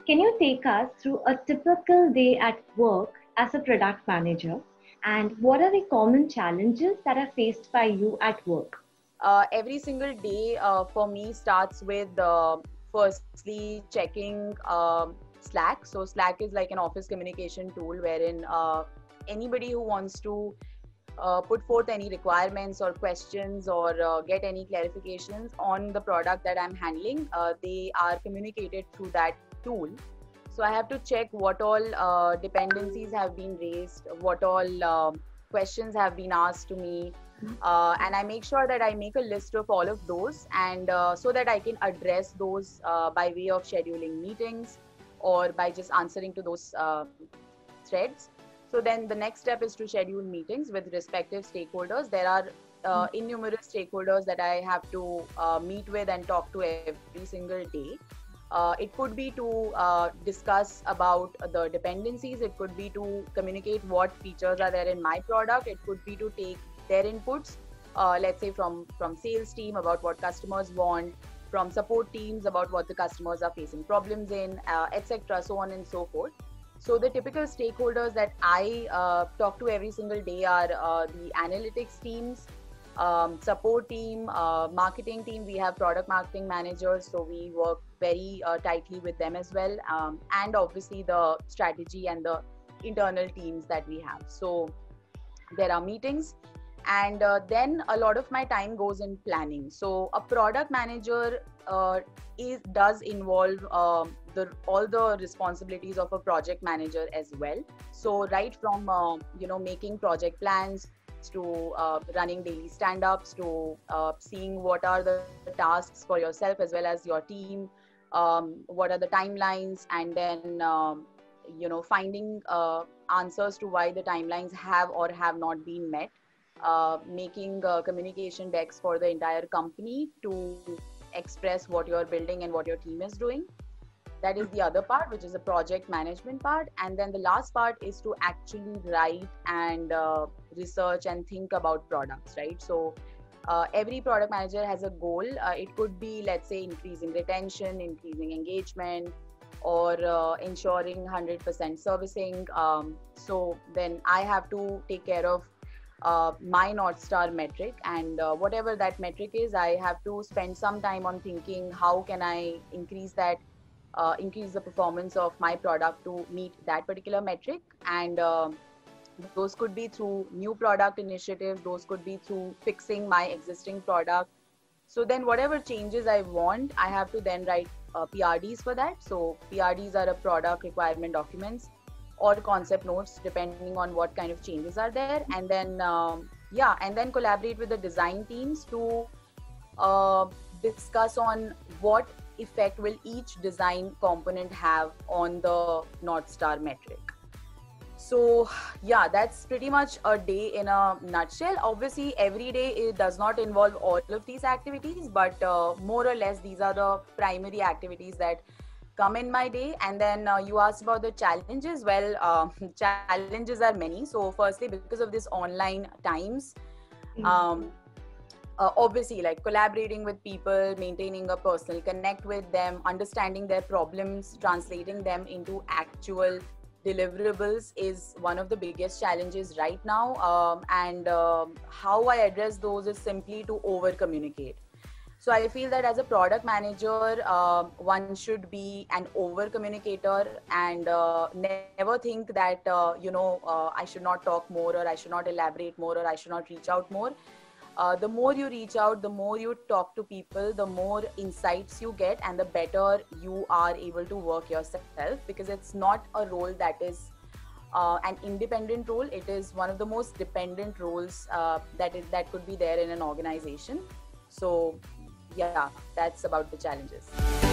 Can you take us through a typical day at work as a product manager? And what are the common challenges that are faced by you at work? Every single day for me starts with firstly checking Slack. So Slack is like an office communication tool wherein anybody who wants to put forth any requirements or questions or get any clarifications on the product that I'm handling, they are communicated through that tool. So I have to check what all dependencies have been raised, what all questions have been asked to me, and I make sure that I make a list of all of those, and so that I can address those by way of scheduling meetings or by just answering to those threads. So then the next step is to schedule meetings with respective stakeholders. There are innumerable stakeholders that I have to meet with and talk to every single day. It could be to discuss about the dependencies. It could be to communicate what features are there in my product. It could be to take their inputs, let's say from sales team about what customers want, from support teams about what the customers are facing problems in, etc. So on and so forth. So the typical stakeholders that I talk to every single day are the analytics teams, support team, marketing team. We have product marketing managers, so we work very tightly with them as well, and obviously the strategy and the internal teams that we have. So there are meetings, and then a lot of my time goes in planning. So a product manager does involve all the responsibilities of a project manager as well. So right from making project plans to running daily stand-ups to seeing what are the tasks for yourself as well as your team, what are the timelines, and then finding answers to why the timelines have or have not been met, making communication decks for the entire company to express what you're building and what your team is doing. That is the other part, which is the project management part. And then the last part is to actually write and research and think about products, right? So every product manager has a goal. It could be, let's say, increasing retention, increasing engagement, or ensuring 100% servicing. So then I have to take care of my North Star metric, and whatever that metric is, I have to spend some time on thinking how can I increase the performance of my product to meet that particular metric. And those could be through new product initiatives, those could be through fixing my existing product. So then whatever changes I want, I have to then write PRDs for that. So PRDs are a product requirement documents or concept notes, depending on what kind of changes are there. And then and then collaborate with the design teams to discuss on what effect will each design component have on the North Star metric. So yeah, that's pretty much a day in a nutshell. Obviously, every day it does not involve all of these activities, but more or less these are the primary activities that come in my day. And then you asked about the challenges. Well, challenges are many. So firstly, because of this online times, obviously, like collaborating with people, maintaining a personal connect with them, understanding their problems, translating them into actual deliverables is one of the biggest challenges right now. And how I address those is simply to over communicate. So I feel that as a product manager, one should be an over communicator and never think that I should not talk more, or I should not elaborate more, or I should not reach out more. The more you reach out, the more you talk to people, the more insights you get, and the better you are able to work yourself, because it's not a role that is an independent role. It is one of the most dependent roles that could be there in an organization. So yeah, that's about the challenges.